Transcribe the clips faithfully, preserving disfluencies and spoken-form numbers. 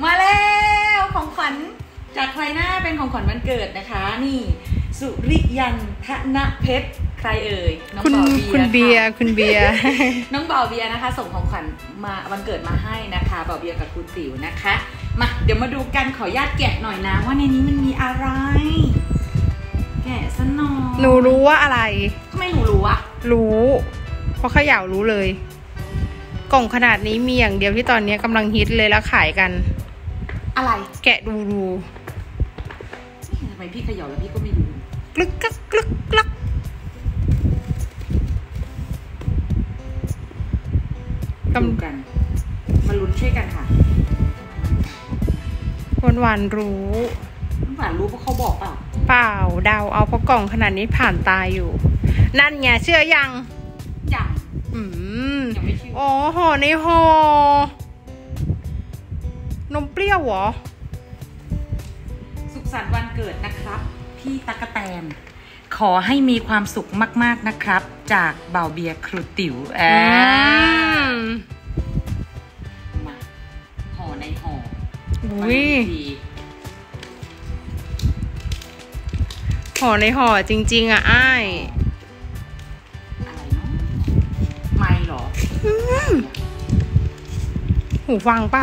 มาแล้วของขวัญจากใครหน้าเป็นของขวัญวันเกิดนะคะนี่สุริยันธนเพชรใครเอ่ยน้องบ่าวเบียร์คุณเบียร์คุณเบียร์น้องบ่าวเบียร์นะคะส่งของขวัญมาวันเกิดมาให้นะคะบ่าวเบียร์กับคุณติ๋วนะคะมาเดี๋ยวมาดูกันขออนุญาตแกะหน่อยนะว่าในนี้มันมีอะไรแกะซะหน่อยหนูรู้ว่าอะไรทำไมหนูรู้อะรู้เพราะเขย่ารู้เลยกล่องขนาดนี้มีอย่างเดียวที่ตอนนี้กำลังฮิตเลยแล้วขายกันอะไรแกะดูดูทำไมพี่เขย่าแล้วพี่ก็ไม่รู้กลึกกักกลึกกลักกำกันมาลุ้นช่วยกันค่ะหวานรู้หวานรู้เพราะเขาบอกเปล่าเปล่าเดาเอาเพราะกล่องขนาดนี้ผ่านตาอยู่นั่นไงเชื่อยังยังอืมยังไม่เชื่ออ๋อห่อในห่อนมเปรี้ยวเหรอสุขสันต์วันเกิดนะครับพี่ตั๊กแตนขอให้มีความสุขมากๆนะครับจากบ่าวเบียร์ครูติ๋วแอมมาห่อในห่ออุ้ยห่อในห่อจริงๆอ่ะอ้ายอะไรเนาะไม่หรอหูฟังเปล่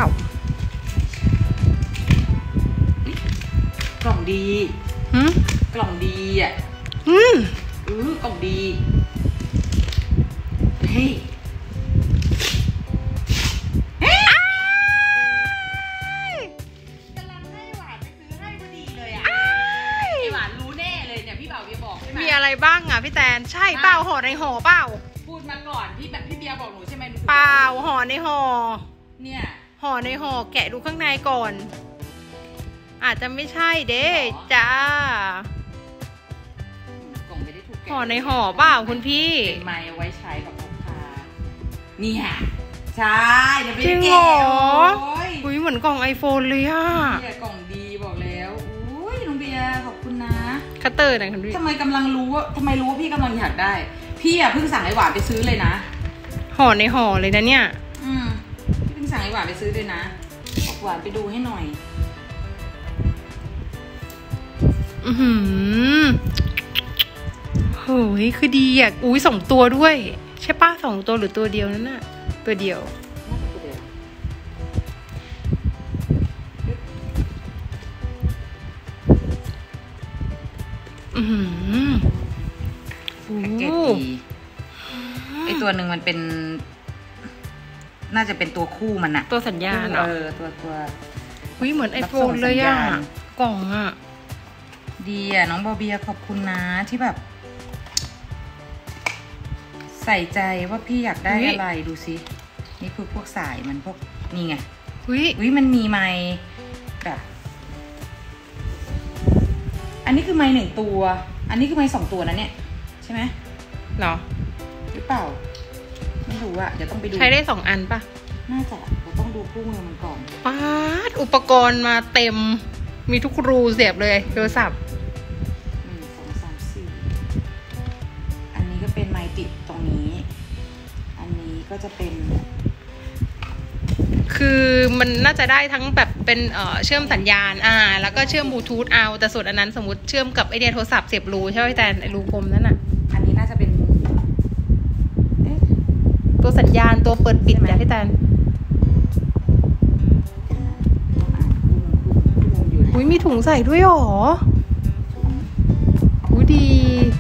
ากล่องดีหืมกล่องดีอ่ะอืมอือกล่องดีเฮ้ยเฮ้ยกำลังให้หวานไปซื้อให้พอดีเลยอ่ะไอหวานรู้แน่เลยเนี่ยพี่บ่าวเบียร์บอกใช่ไหมมีอะไรบ้างอ่ะพี่แตนใช่เปล่าห่อในห่อเปล่าพูดมาก่อนพี่แบบพี่เบียร์บอกหนูใช่ไหมเปล่าห่อในห่อเนี่ยห่อในห่อแกะดูข้างในก่อนอาจจะไม่ใช่เด้จ้ากล่องไม่ได้ถูกแกะห่อในห่อเปล่าคุณพี่เป็นไม้เอาไว้ใช้กับลูกค้านี่ค่ะใช่เดี๋ยวไปแกะอุ้ยเหมือนกล่องไอโฟนเลยอ่ะเนี่ยกล่องดีบอกแล้วอุ้ยน้องเบียร์ขอบคุณนะคัตเตอร์นะคุณพี่ทำไมกำลังรู้ว่าทำไมรู้ว่าพี่กำลังอยากได้พี่อ่ะเพิ่งสั่งไอหวานไปซื้อเลยนะห่อในห่อเลยนะเนี่ยอืมพี่เพิ่งสั่งไอหวานไปซื้อเลยนะบอกหวานไปดูให้หน่อยอือหือโหยคือดีอ่ะอุ้ยสองตัวด้วยใช่ป้าสองตัวหรือตัวเดียวนั่นน่ะตัวเดียวอือหือแพ็กเกจดีไอตัวหนึ่งมันเป็นน่าจะเป็นตัวคู่มันอะตัวสัญญาณเออตัวตัวอุ้ยเหมือนไอโฟนเลยอ่ะกล่องอ่ะดีอ่ะน้องบอเบียขอบคุณนะที่แบบใส่ใจว่าพี่อยากได้อะไรดูสินี่คือพวกสายมันพวกนี่ไงอุ้ยอุ้ยมันมีไม้แบบอันนี้คือไม้หนึ่งตัวอันนี้คือไม้สองตัวนะเนี่ยใช่ไหมหรอหรือเปล่าไม่รู้อะเดี๋ยวต้องไปดูใช้ได้สองอันปะน่าจะเราต้องดูคู่มือมันก่อนป๊าดอุปกรณ์มาเต็มมีทุกรูเสียบเลยโทรศัพท์เป็นไม้ติดตรงนี้อันนี้ก็จะเป็นคือมันน่าจะได้ทั้งแบบเป็นเอ่อเชื่อมสัญญาณอ่าแล้วก็เชื่อมบลูทูธเอาแต่ส่วนอันนั้นสมมติเชื่อมกับไอเดียโทรศัพท์เสียบรูใช่ไหมแต่ไอรูกลมนั่นน่ะอันนี้น่าจะเป็นตัวสัญญาณตัวเปิดปิดจ้ะพี่แตนอุ้ยมีถุงใส่ด้วยหรออุ้ยดี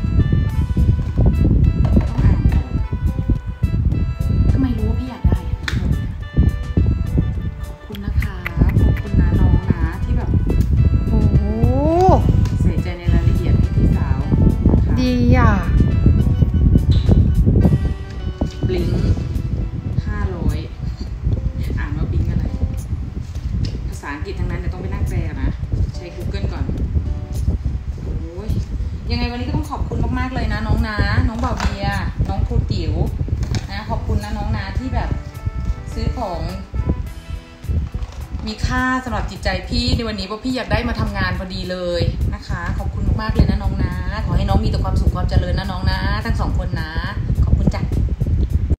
ยังไงวันนี้ก็ต้องขอบคุณมากๆเลยนะน้องนะน้องบ่าวเบียร์น้องครูติ๋วนะขอบคุณนะน้องนะที่แบบซื้อของมีค่าสำหรับจิตใจพี่ในวันนี้เพราะพี่อยากได้มาทำงานพอดีเลยนะคะขอบคุณมากๆเลยนะน้องนะขอให้น้องมีแต่ความสุขความเจริญนะน้องนะทั้งสองคนนะขอบคุณจ้ะ